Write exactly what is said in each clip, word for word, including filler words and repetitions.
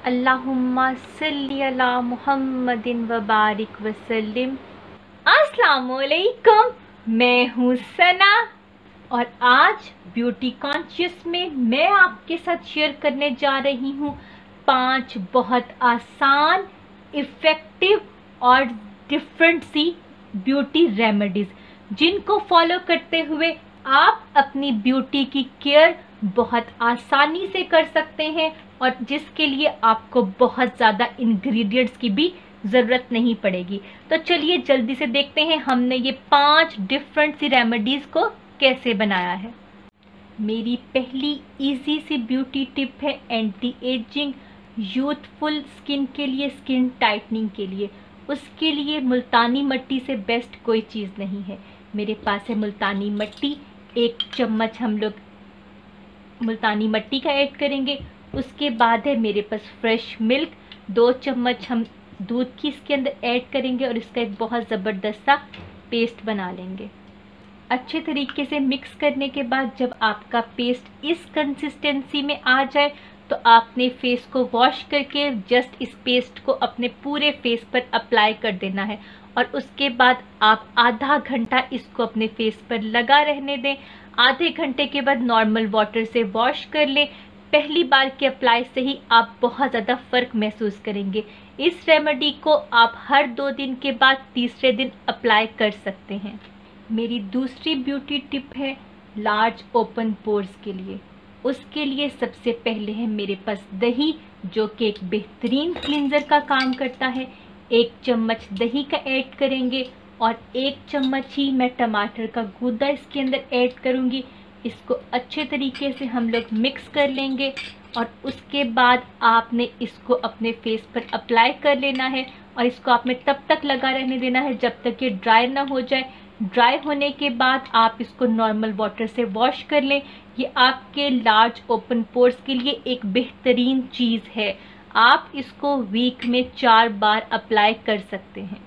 अल्लाहुम्मा सल्ली अला मुहम्मदिन व बारिक वसल्लिम। अस्सलामुअलैकुम, मैं हूँ सना और आज ब्यूटी कॉन्शियस में मैं आपके साथ शेयर करने जा रही हूँ पांच बहुत आसान, इफ़ेक्टिव और डिफरेंट सी ब्यूटी रेमेडीज़, जिनको फॉलो करते हुए आप अपनी ब्यूटी की केयर बहुत आसानी से कर सकते हैं और जिसके लिए आपको बहुत ज़्यादा इंग्रेडिएंट्स की भी ज़रूरत नहीं पड़ेगी। तो चलिए जल्दी से देखते हैं हमने ये पांच डिफरेंट सी रेमेडीज़ को कैसे बनाया है। मेरी पहली इजी सी ब्यूटी टिप है एंटी एजिंग यूथफुल स्किन के लिए, स्किन टाइटनिंग के लिए। उसके लिए मुल्तानी मिट्टी से बेस्ट कोई चीज़ नहीं है। मेरे पास है मुल्तानी मिट्टी, एक चम्मच हम लोग मुल्तानी मिट्टी का ऐड करेंगे। उसके बाद है मेरे पास फ्रेश मिल्क, दो चम्मच हम दूध की इसके अंदर ऐड करेंगे और इसका एक बहुत ज़बरदस्त सा पेस्ट बना लेंगे। अच्छे तरीके से मिक्स करने के बाद जब आपका पेस्ट इस कंसिस्टेंसी में आ जाए तो आपने फेस को वॉश करके जस्ट इस पेस्ट को अपने पूरे फेस पर अप्लाई कर देना है और उसके बाद आप आधा घंटा इसको अपने फेस पर लगा रहने दें। आधे घंटे के बाद नॉर्मल वाटर से वॉश कर लें। पहली बार के अप्लाई से ही आप बहुत ज़्यादा फ़र्क महसूस करेंगे। इस रेमेडी को आप हर दो दिन के बाद तीसरे दिन अप्लाई कर सकते हैं। मेरी दूसरी ब्यूटी टिप है लार्ज ओपन पोर्स के लिए। उसके लिए सबसे पहले है मेरे पास दही, जो कि एक बेहतरीन क्लींजर का काम करता है। एक चम्मच दही का ऐड करेंगे और एक चम्मच ही मैं टमाटर का गूदा इसके अंदर ऐड करूँगी। इसको अच्छे तरीके से हम लोग मिक्स कर लेंगे और उसके बाद आपने इसको अपने फेस पर अप्लाई कर लेना है और इसको आपने तब तक लगा रहने देना है जब तक ये ड्राई ना हो जाए। ड्राई होने के बाद आप इसको नॉर्मल वाटर से वॉश कर लें। ये आपके लार्ज ओपन पोर्स के लिए एक बेहतरीन चीज़ है। आप इसको वीक में चार बार अप्लाई कर सकते हैं।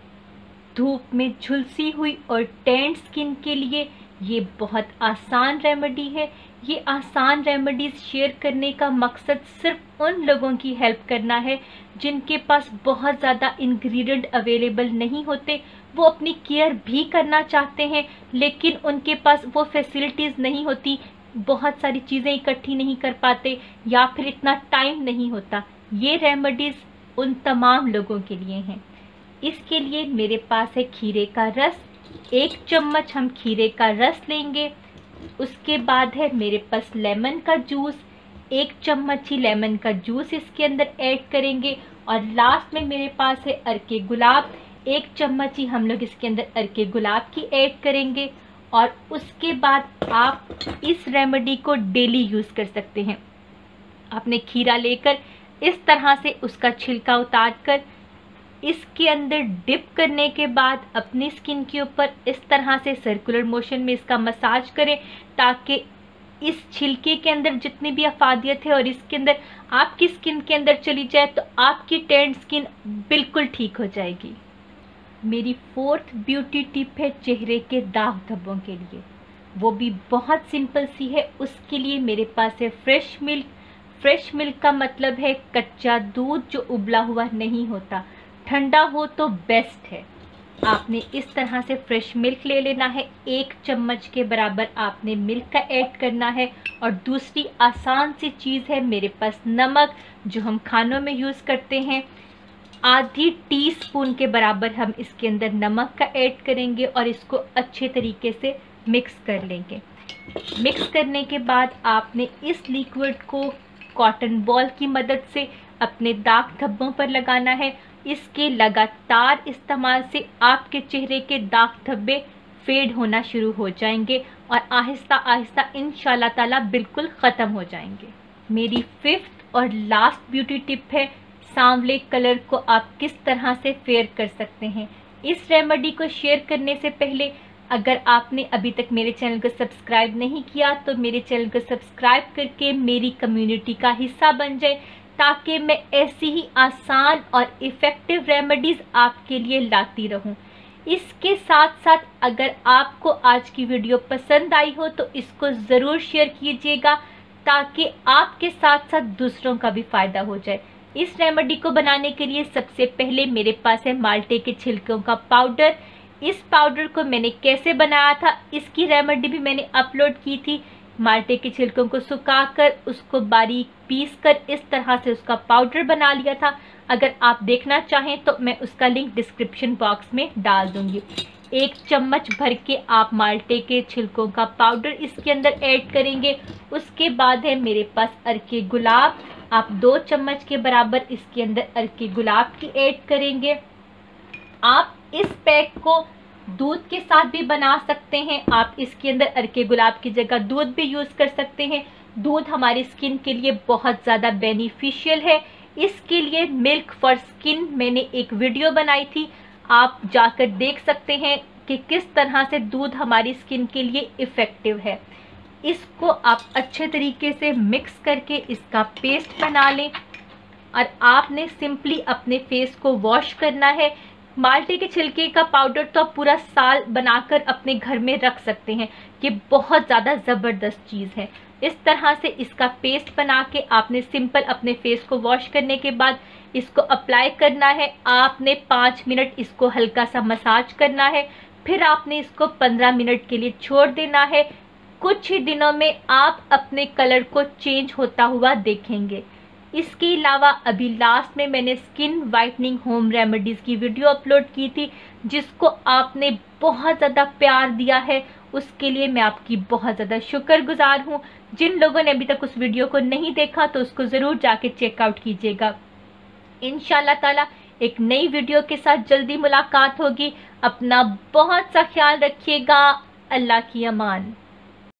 धूप में झुलसी हुई और टैंड स्किन के लिए ये बहुत आसान रेमेडी है। ये आसान रेमेडीज़ शेयर करने का मकसद सिर्फ उन लोगों की हेल्प करना है जिनके पास बहुत ज़्यादा इंग्रेडिएंट अवेलेबल नहीं होते। वो अपनी केयर भी करना चाहते हैं लेकिन उनके पास वो फैसिलिटीज़ नहीं होती, बहुत सारी चीज़ें इकट्ठी नहीं कर पाते या फिर इतना टाइम नहीं होता। ये रेमेडीज़ उन तमाम लोगों के लिए हैं। इसके लिए मेरे पास है खीरे का रस। एक चम्मच हम खीरे का रस लेंगे। उसके बाद है मेरे पास लेमन का जूस, एक चम्मच ही लेमन का जूस इसके अंदर ऐड करेंगे और लास्ट में मेरे पास है अरके गुलाब। एक चम्मच ही हम लोग इसके अंदर अरके गुलाब की ऐड करेंगे और उसके बाद आप इस रेमेडी को डेली यूज़ कर सकते हैं। आपने खीरा लेकर इस तरह से उसका छिलका उतार कर इसके अंदर डिप करने के बाद अपनी स्किन के ऊपर इस तरह से सर्कुलर मोशन में इसका मसाज करें ताकि इस छिलके के अंदर जितनी भी अफादियत है और इसके अंदर आपकी स्किन के अंदर चली जाए तो आपकी टैंड स्किन बिल्कुल ठीक हो जाएगी। मेरी फोर्थ ब्यूटी टिप है चेहरे के दाग धब्बों के लिए। वो भी बहुत सिंपल सी है। उसके लिए मेरे पास है फ्रेश मिल्क। फ्रेश मिल्क का मतलब है कच्चा दूध जो उबला हुआ नहीं होता, ठंडा हो तो बेस्ट है। आपने इस तरह से फ्रेश मिल्क ले लेना है। एक चम्मच के बराबर आपने मिल्क का ऐड करना है और दूसरी आसान सी चीज़ है मेरे पास नमक, जो हम खानों में यूज़ करते हैं। आधी टीस्पून के बराबर हम इसके अंदर नमक का ऐड करेंगे और इसको अच्छे तरीके से मिक्स कर लेंगे। मिक्स करने के बाद आपने इस लिक्विड को कॉटन बॉल की मदद से अपने दाग धब्बों पर लगाना है। इसके लगातार इस्तेमाल से आपके चेहरे के दाग धब्बे फेड होना शुरू हो जाएंगे और आहिस्ता आहिस्ता इंशाल्लाह ताला बिल्कुल ख़त्म हो जाएंगे। मेरी फिफ्थ और लास्ट ब्यूटी टिप है सांवले कलर को आप किस तरह से फेयर कर सकते हैं। इस रेमेडी को शेयर करने से पहले अगर आपने अभी तक मेरे चैनल को सब्सक्राइब नहीं किया तो मेरे चैनल को सब्सक्राइब करके मेरी कम्युनिटी का हिस्सा बन जाए ताकि मैं ऐसी ही आसान और इफ़ेक्टिव रेमेडीज़ आपके लिए लाती रहूं। इसके साथ साथ अगर आपको आज की वीडियो पसंद आई हो तो इसको ज़रूर शेयर कीजिएगा ताकि आपके साथ साथ दूसरों का भी फ़ायदा हो जाए। इस रेमेडी को बनाने के लिए सबसे पहले मेरे पास है माल्टे के छिलकों का पाउडर। इस पाउडर को मैंने कैसे बनाया था, इसकी रेमेडी भी मैंने अपलोड की थी। माल्टे के छिलकों को सुखाकर उसको बारीक पीस कर इस तरह से उसका पाउडर बना लिया था। अगर आप देखना चाहें तो मैं उसका लिंक डिस्क्रिप्शन बॉक्स में डाल दूंगी। एक चम्मच भर के आप माल्टे के छिलकों का पाउडर इसके अंदर ऐड करेंगे। उसके बाद है मेरे पास अर्के गुलाब, आप दो चम्मच के बराबर इसके अंदर अर्के गुलाब की ऐड करेंगे। आप इस पैक को दूध के साथ भी बना सकते हैं। आप इसके अंदर अर्के गुलाब की जगह दूध भी यूज कर सकते हैं। दूध हमारी स्किन के लिए बहुत ज़्यादा बेनिफिशियल है। इसके लिए मिल्क फॉर स्किन मैंने एक वीडियो बनाई थी, आप जाकर देख सकते हैं कि किस तरह से दूध हमारी स्किन के लिए इफ़ेक्टिव है। इसको आप अच्छे तरीके से मिक्स करके इसका पेस्ट बना लें और आपने सिंपली अपने फेस को वॉश करना है। माल्टे के छिलके का पाउडर तो आप पूरा साल बनाकर अपने घर में रख सकते हैं, ये बहुत ज़्यादा ज़बरदस्त चीज़ है। इस तरह से इसका पेस्ट बना के आपने सिंपल अपने फेस को वॉश करने के बाद इसको अप्लाई करना है। आपने पाँच मिनट इसको हल्का सा मसाज करना है, फिर आपने इसको पंद्रह मिनट के लिए छोड़ देना है। कुछ ही दिनों में आप अपने कलर को चेंज होता हुआ देखेंगे। इसके अलावा अभी लास्ट में मैंने स्किन वाइटनिंग होम रेमेडीज़ की वीडियो अपलोड की थी, जिसको आपने बहुत ज़्यादा प्यार दिया है, उसके लिए मैं आपकी बहुत ज़्यादा शुक्रगुजार हूँ। जिन लोगों ने अभी तक उस वीडियो को नहीं देखा तो उसको ज़रूर जाके चेकआउट कीजिएगा। इंशाल्लाह ताला एक नई वीडियो के साथ जल्दी मुलाकात होगी। अपना बहुत सा ख्याल रखिएगा। अल्लाह की अमान।